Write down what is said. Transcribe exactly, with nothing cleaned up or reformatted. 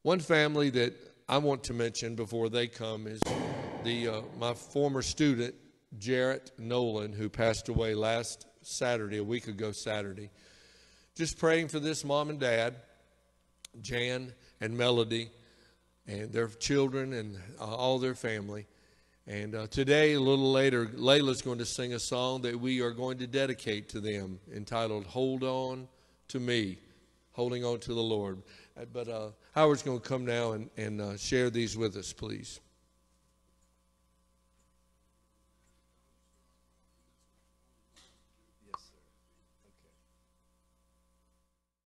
One family that I want to mention before they come is the uh, my former student, Jarrett Noland, who passed away last Saturday, a week ago Saturday. Just praying for this mom and dad, Jan and Melody, and their children and uh, all their family. And uh, today, a little later, Layla's going to sing a song that we are going to dedicate to them, entitled "Hold On to Me," holding on to the Lord. But uh, Howard's going to come now and, and uh, share these with us, please.